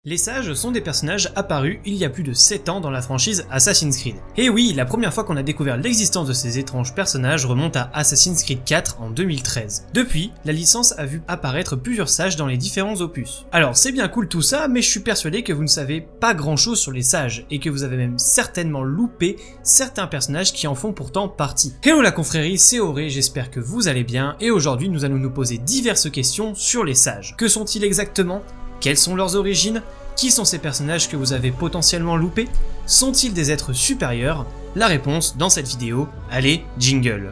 Les sages sont des personnages apparus il y a plus de 7 ans dans la franchise Assassin's Creed. Et oui, la première fois qu'on a découvert l'existence de ces étranges personnages remonte à Assassin's Creed 4 en 2013. Depuis, la licence a vu apparaître plusieurs sages dans les différents opus. Alors c'est bien cool tout ça, mais je suis persuadé que vous ne savez pas grand chose sur les sages, et que vous avez même certainement loupé certains personnages qui en font pourtant partie. Hello la confrérie, c'est Auré, j'espère que vous allez bien, et aujourd'hui nous allons nous poser diverses questions sur les sages. Que sont-ils exactement ? Quelles sont leurs origines? Qui sont ces personnages que vous avez potentiellement loupés? Sont-ils des êtres supérieurs? La réponse dans cette vidéo, allez, jingle.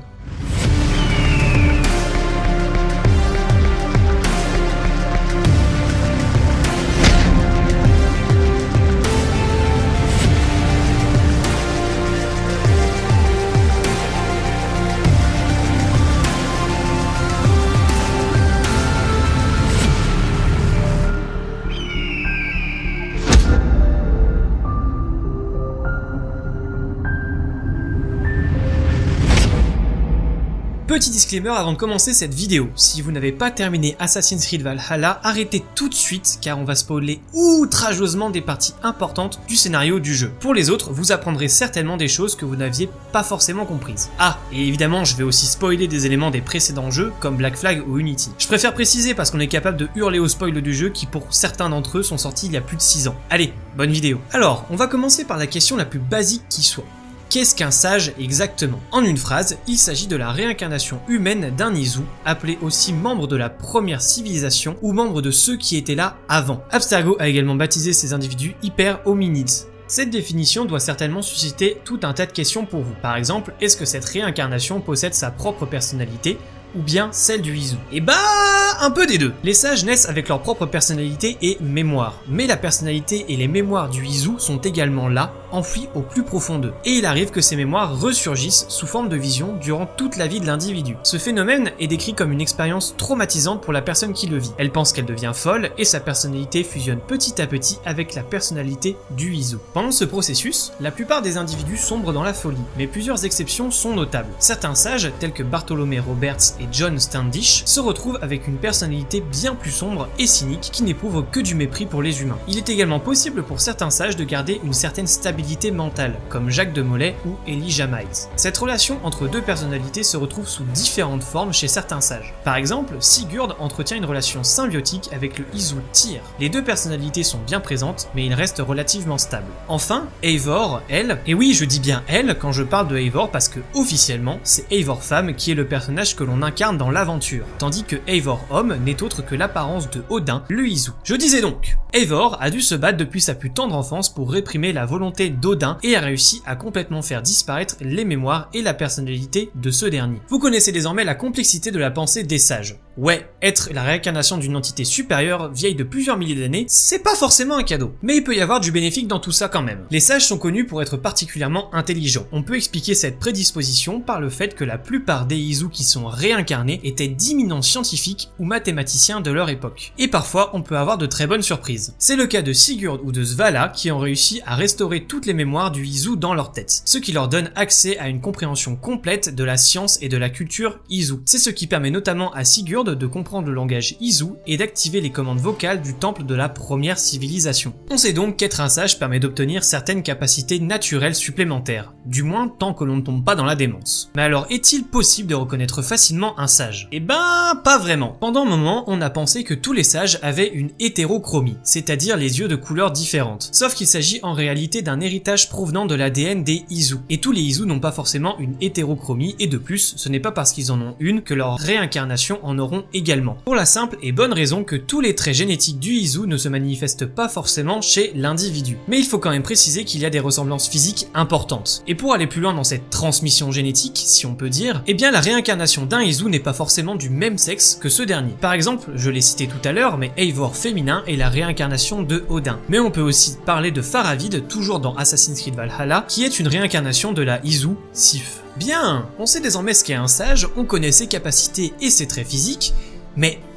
Petit disclaimer avant de commencer cette vidéo, si vous n'avez pas terminé Assassin's Creed Valhalla, arrêtez tout de suite car on va spoiler outrageusement des parties importantes du scénario du jeu. Pour les autres, vous apprendrez certainement des choses que vous n'aviez pas forcément comprises. Ah, et évidemment je vais aussi spoiler des éléments des précédents jeux comme Black Flag ou Unity. Je préfère préciser parce qu'on est capable de hurler au spoil du jeu qui pour certains d'entre eux sont sortis il y a plus de 6 ans. Allez, bonne vidéo. Alors, on va commencer par la question la plus basique qui soit. Qu'est-ce qu'un sage exactement? En une phrase, il s'agit de la réincarnation humaine d'un Izu, appelé aussi membre de la première civilisation ou membre de ceux qui étaient là avant. Abstergo a également baptisé ces individus hyper-hominides. Cette définition doit certainement susciter tout un tas de questions pour vous. Par exemple, est-ce que cette réincarnation possède sa propre personnalité ou bien celle du Izu? Et bah, un peu des deux. Les sages naissent avec leur propre personnalité et mémoire, mais la personnalité et les mémoires du Izu sont également là, enfouis au plus profond d'eux. Et il arrive que ces mémoires ressurgissent sous forme de vision durant toute la vie de l'individu. Ce phénomène est décrit comme une expérience traumatisante pour la personne qui le vit. Elle pense qu'elle devient folle et sa personnalité fusionne petit à petit avec la personnalité du Izu. Pendant ce processus, la plupart des individus sombrent dans la folie, mais plusieurs exceptions sont notables. Certains sages, tels que Bartholomew Roberts et John Standish, se retrouvent avec une personnalité bien plus sombre et cynique qui n'éprouve que du mépris pour les humains. Il est également possible pour certains sages de garder une certaine stabilité mentale, comme Jacques de Molay ou Elijah Miles. Cette relation entre deux personnalités se retrouve sous différentes formes chez certains sages. Par exemple, Sigurd entretient une relation symbiotique avec le Izu Tyr. Les deux personnalités sont bien présentes, mais ils restent relativement stables. Enfin, Eivor, elle, et oui je dis bien elle quand je parle de Eivor parce que officiellement c'est Eivor femme qui est le personnage que l'on incarne dans l'aventure, tandis que Eivor homme n'est autre que l'apparence de Odin, le Izu. Je disais donc, Eivor a dû se battre depuis sa plus tendre enfance pour réprimer la volonté d'Odin et a réussi à complètement faire disparaître les mémoires et la personnalité de ce dernier. Vous connaissez désormais la complexité de la pensée des sages. Ouais, être la réincarnation d'une entité supérieure vieille de plusieurs milliers d'années, c'est pas forcément un cadeau. Mais il peut y avoir du bénéfique dans tout ça quand même. Les sages sont connus pour être particulièrement intelligents. On peut expliquer cette prédisposition par le fait que la plupart des Izu qui sont réincarnés étaient d'imminents scientifiques ou mathématiciens de leur époque. Et parfois, on peut avoir de très bonnes surprises. C'est le cas de Sigurd ou de Svala qui ont réussi à restaurer toutes les mémoires du Izu dans leur tête, ce qui leur donne accès à une compréhension complète de la science et de la culture Izu. C'est ce qui permet notamment à Sigurd de comprendre le langage Izu et d'activer les commandes vocales du temple de la première civilisation. On sait donc qu'être un sage permet d'obtenir certaines capacités naturelles supplémentaires, du moins tant que l'on ne tombe pas dans la démence. Mais alors est-il possible de reconnaître facilement un sage? Eh ben, pas vraiment. Pendant un moment, on a pensé que tous les sages avaient une hétérochromie, c'est-à-dire les yeux de couleurs différentes. Sauf qu'il s'agit en réalité d'un héritage provenant de l'ADN des Izu. Et tous les Izu n'ont pas forcément une hétérochromie, et de plus, ce n'est pas parce qu'ils en ont une que leur réincarnation en auront également. Pour la simple et bonne raison que tous les traits génétiques du Izu ne se manifestent pas forcément chez l'individu. Mais il faut quand même préciser qu'il y a des ressemblances physiques importantes. Et pour aller plus loin dans cette transmission génétique, si on peut dire, eh bien la réincarnation d'un Izu n'est pas forcément du même sexe que ce dernier. Par exemple, je l'ai cité tout à l'heure, mais Eivor féminin est la réincarnation de Odin. Mais on peut aussi parler de Faravid, toujours dans Assassin's Creed Valhalla, qui est une réincarnation de la Izu Sif. Bien, on sait désormais ce qu'est un sage, on connaît ses capacités et ses traits physiques, mais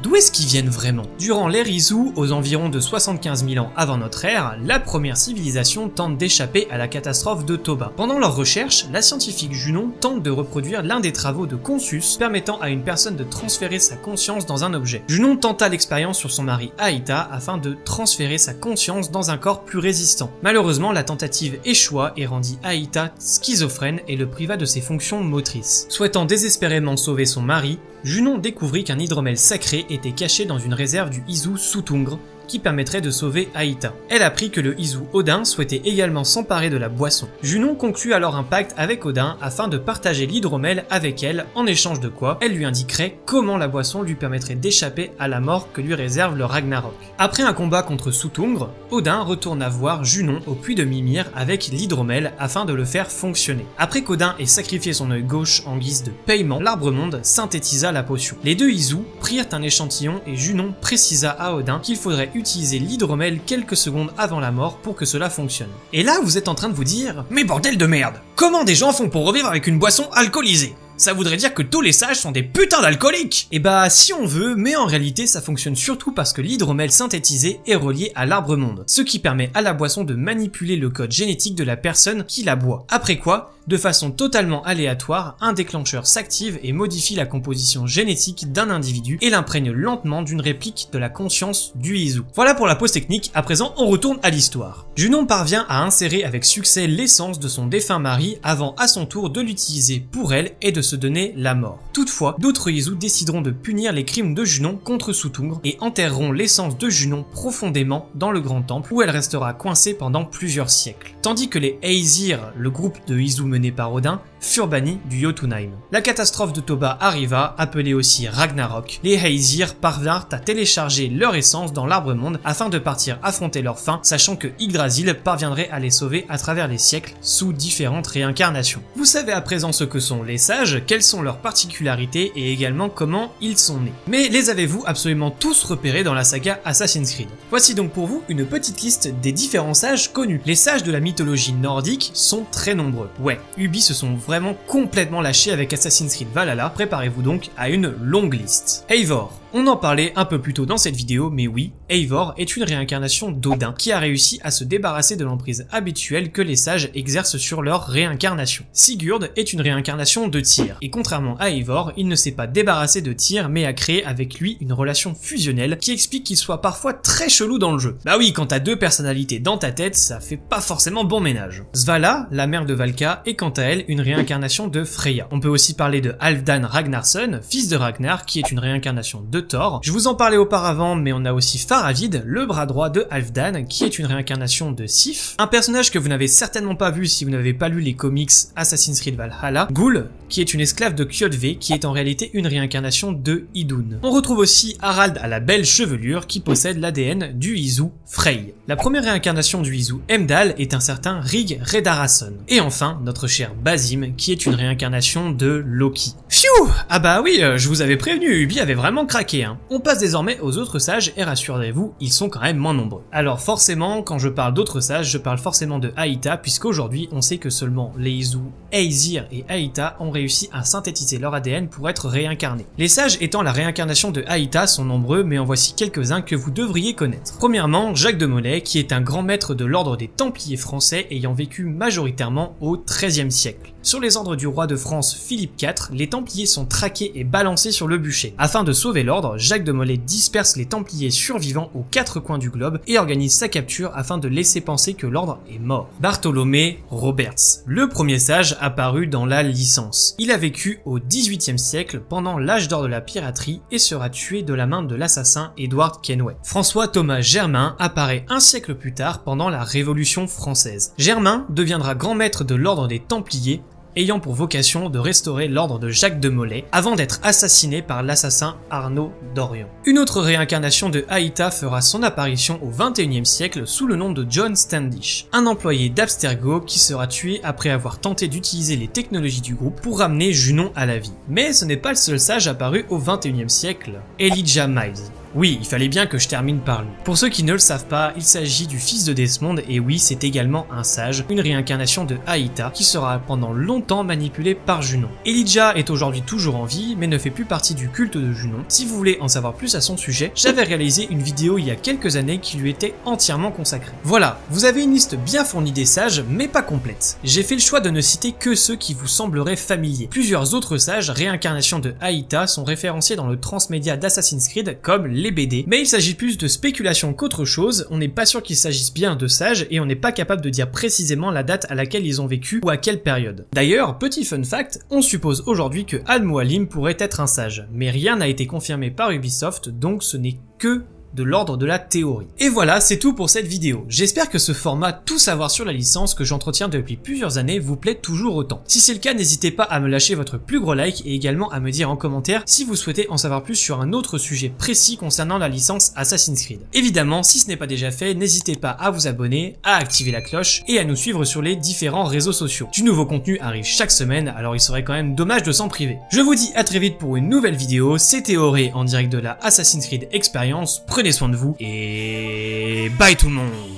D'où est-ce qu'ils viennent vraiment? Durant l'ère Izu, aux environs de 75 000 ans avant notre ère, la première civilisation tente d'échapper à la catastrophe de Toba. Pendant leurs recherches, la scientifique Junon tente de reproduire l'un des travaux de Consus permettant à une personne de transférer sa conscience dans un objet. Junon tenta l'expérience sur son mari Aïta afin de transférer sa conscience dans un corps plus résistant. Malheureusement, la tentative échoua et rendit Aïta schizophrène et le priva de ses fonctions motrices. Souhaitant désespérément sauver son mari, Junon découvrit qu'un hydromel sacré était caché dans une réserve du Izu Sutungre, qui permettrait de sauver Aïta. Elle apprit que le Izu Odin souhaitait également s'emparer de la boisson. Junon conclut alors un pacte avec Odin afin de partager l'hydromel avec elle, en échange de quoi elle lui indiquerait comment la boisson lui permettrait d'échapper à la mort que lui réserve le Ragnarok. Après un combat contre Sutungre, Odin retourna voir Junon au puits de Mimir avec l'hydromel afin de le faire fonctionner. Après qu'Odin ait sacrifié son œil gauche en guise de paiement, l'Arbre-Monde synthétisa la potion. Les deux Izu prirent un échantillon et Junon précisa à Odin qu'il faudrait utiliser l'hydromel quelques secondes avant la mort pour que cela fonctionne. Et là, vous êtes en train de vous dire « Mais bordel de merde! Comment des gens font pour revivre avec une boisson alcoolisée ? Ça voudrait dire que tous les sages sont des putains d'alcooliques !» Et bah si on veut, mais en réalité ça fonctionne surtout parce que l'hydromel synthétisé est relié à l'arbre-monde, ce qui permet à la boisson de manipuler le code génétique de la personne qui la boit. Après quoi, de façon totalement aléatoire, un déclencheur s'active et modifie la composition génétique d'un individu et l'imprègne lentement d'une réplique de la conscience du Izu. Voilà pour la pause technique, à présent on retourne à l'histoire. Junon parvient à insérer avec succès l'essence de son défunt mari avant à son tour de l'utiliser pour elle et de se donner la mort. Toutefois, d'autres Izu décideront de punir les crimes de Junon contre Sutungre et enterreront l'essence de Junon profondément dans le grand temple où elle restera coincée pendant plusieurs siècles. Tandis que les Aesir, le groupe de Izu mené par Odin, furent bannis du Jotunheim. La catastrophe de Toba arriva, appelée aussi Ragnarok. Les Aesir parvinrent à télécharger leur essence dans l'arbre-monde afin de partir affronter leur fin, sachant que Yggdrasil parviendrait à les sauver à travers les siècles sous différentes réincarnations. Vous savez à présent ce que sont les sages, quelles sont leurs particularités et également comment ils sont nés. Mais les avez-vous absolument tous repérés dans la saga Assassin's Creed? Voici donc pour vous une petite liste des différents sages connus. Les sages de la mythologie nordique sont très nombreux. Ouais, Ubi se sont vraiment complètement lâchés avec Assassin's Creed Valhalla, préparez-vous donc à une longue liste. Eivor. On en parlait un peu plus tôt dans cette vidéo, mais oui, Eivor est une réincarnation d'Odin qui a réussi à se débarrasser de l'emprise habituelle que les sages exercent sur leur réincarnation. Sigurd est une réincarnation de Tyr, et contrairement à Eivor, il ne s'est pas débarrassé de Tyr mais a créé avec lui une relation fusionnelle qui explique qu'il soit parfois très chelou dans le jeu. Bah oui, quand t'as deux personnalités dans ta tête, ça fait pas forcément bon ménage. Svala, la mère de Valka, est quant à elle une réincarnation de Freya. On peut aussi parler de Halfdan Ragnarsson, fils de Ragnar, qui est une réincarnation de Thor. Je vous en parlais auparavard, mais on a aussi Faravid, le bras droit de Halfdan, qui est une réincarnation de Sif. Un personnage que vous n'avez certainement pas vu si vous n'avez pas lu les comics Assassin's Creed Valhalla. Ghoul, qui est une esclave de Kjotve, qui est en réalité une réincarnation de Idun. On retrouve aussi Harald à la belle chevelure, qui possède l'ADN du Izu Frey. La première réincarnation du Izu Heimdall est un certain Rig Redarason. Et enfin, notre cher Basim, qui est une réincarnation de Loki. Pfiou! Ah bah oui, je vous avais prévenu, Ubi avait vraiment craqué. On passe désormais aux autres sages et rassurez-vous, ils sont quand même moins nombreux. Alors forcément, quand je parle d'autres sages, je parle forcément de Aïta, puisqu'aujourd'hui on sait que seulement les Izu, Aesir et Aïta ont réussi à synthétiser leur ADN pour être réincarnés. Les sages étant la réincarnation de Aïta sont nombreux, mais en voici quelques-uns que vous devriez connaître. Premièrement, Jacques de Molay, qui est un grand maître de l'ordre des Templiers français ayant vécu majoritairement au XIIIe siècle. Sur les ordres du roi de France Philippe IV, les Templiers sont traqués et balancés sur le bûcher. Afin de sauver l'ordre, Jacques de Molay disperse les Templiers survivants aux quatre coins du globe et organise sa capture afin de laisser penser que l'ordre est mort. Bartholomé Roberts, le premier sage apparu dans la licence. Il a vécu au XVIIIe siècle pendant l'âge d'or de la piraterie et sera tué de la main de l'assassin Edward Kenway. François Thomas Germain apparaît un siècle plus tard pendant la Révolution française. Germain deviendra grand maître de l'ordre des Templiers, ayant pour vocation de restaurer l'ordre de Jacques de Molay avant d'être assassiné par l'assassin Arnaud d'Orient. Une autre réincarnation de Aïta fera son apparition au XXIe siècle sous le nom de John Standish, un employé d'Abstergo qui sera tué après avoir tenté d'utiliser les technologies du groupe pour ramener Junon à la vie. Mais ce n'est pas le seul sage apparu au XXIe siècle, Elijah Miles. Oui, il fallait bien que je termine par lui. Pour ceux qui ne le savent pas, il s'agit du fils de Desmond, et oui, c'est également un sage, une réincarnation de Aïta, qui sera pendant longtemps manipulé par Junon. Elijah est aujourd'hui toujours en vie, mais ne fait plus partie du culte de Junon. Si vous voulez en savoir plus à son sujet, j'avais réalisé une vidéo il y a quelques années qui lui était entièrement consacrée. Voilà, vous avez une liste bien fournie des sages, mais pas complète. J'ai fait le choix de ne citer que ceux qui vous sembleraient familiers. Plusieurs autres sages, réincarnations de Aïta, sont référenciés dans le transmédia d'Assassin's Creed comme les BD, mais il s'agit plus de spéculation qu'autre chose, on n'est pas sûr qu'il s'agisse bien de sages et on n'est pas capable de dire précisément la date à laquelle ils ont vécu ou à quelle période. D'ailleurs, petit fun fact, on suppose aujourd'hui que Al-Mualim pourrait être un sage, mais rien n'a été confirmé par Ubisoft, donc ce n'est que de l'ordre de la théorie. Et voilà, c'est tout pour cette vidéo. J'espère que ce format tout savoir sur la licence que j'entretiens depuis plusieurs années vous plaît toujours autant. Si c'est le cas, n'hésitez pas à me lâcher votre plus gros like et également à me dire en commentaire si vous souhaitez en savoir plus sur un autre sujet précis concernant la licence Assassin's Creed. Évidemment, si ce n'est pas déjà fait, n'hésitez pas à vous abonner, à activer la cloche et à nous suivre sur les différents réseaux sociaux. Du nouveau contenu arrive chaque semaine, alors il serait quand même dommage de s'en priver. Je vous dis à très vite pour une nouvelle vidéo, c'était Auré en direct de la Assassin's Creed Experience. Prenez soin de vous et bye tout le monde.